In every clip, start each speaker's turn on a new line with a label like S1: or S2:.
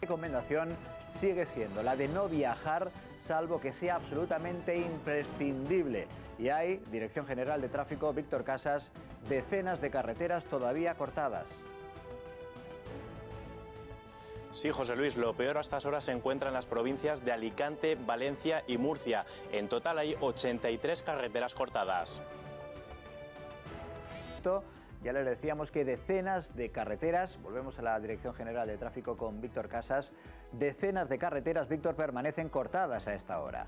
S1: recomendación sigue siendo la de no viajar salvo que sea absolutamente imprescindible. Y hay, Dirección General de Tráfico, Víctor Casas, decenas de carreteras todavía cortadas.
S2: Sí, José Luis, lo peor a estas horas se encuentra en las provincias de Alicante, Valencia y Murcia. En total hay 83 carreteras cortadas.
S1: Ya les decíamos que decenas de carreteras, volvemos a la Dirección General de Tráfico con Víctor Casas, decenas de carreteras, Víctor, permanecen cortadas a esta hora.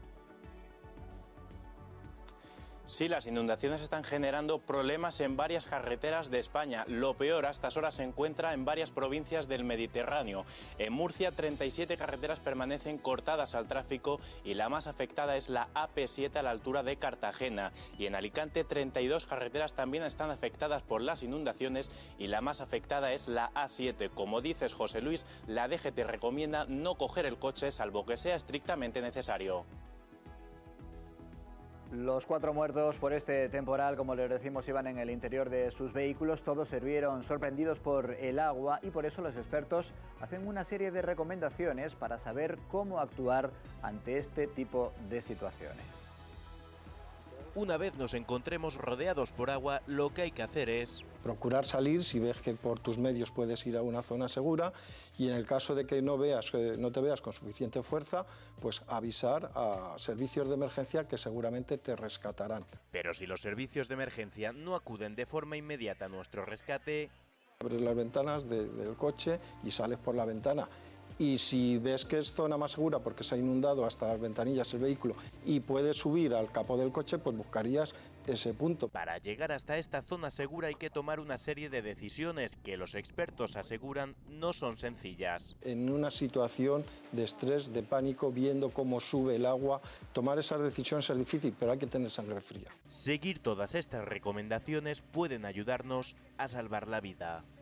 S2: Sí, las inundaciones están generando problemas en varias carreteras de España. Lo peor a estas horas se encuentra en varias provincias del Mediterráneo. En Murcia, 37 carreteras permanecen cortadas al tráfico y la más afectada es la AP7 a la altura de Cartagena. Y en Alicante, 32 carreteras también están afectadas por las inundaciones y la más afectada es la A7. Como dices, José Luis, la DGT recomienda no coger el coche salvo que sea estrictamente necesario.
S1: Los 4 muertos por este temporal, como les decimos, iban en el interior de sus vehículos. Todos se vieron sorprendidos por el agua y por eso los expertos hacen una serie de recomendaciones para saber cómo actuar ante este tipo de situaciones.
S3: Una vez nos encontremos rodeados por agua, lo que hay que hacer es
S4: procurar salir si ves que por tus medios puedes ir a una zona segura y en el caso de que no te veas con suficiente fuerza, pues avisar a servicios de emergencia que seguramente te rescatarán.
S3: Pero si los servicios de emergencia no acuden de forma inmediata a nuestro rescate,
S4: abres las ventanas del coche y sales por la ventana. Y si ves que es zona más segura porque se ha inundado hasta las ventanillas el vehículo y puedes subir al capó del coche, pues buscarías ese punto.
S3: Para llegar hasta esta zona segura hay que tomar una serie de decisiones que los expertos aseguran no son sencillas.
S4: En una situación de estrés, de pánico, viendo cómo sube el agua, tomar esas decisiones es difícil, pero hay que tener sangre fría.
S3: Seguir todas estas recomendaciones pueden ayudarnos a salvar la vida.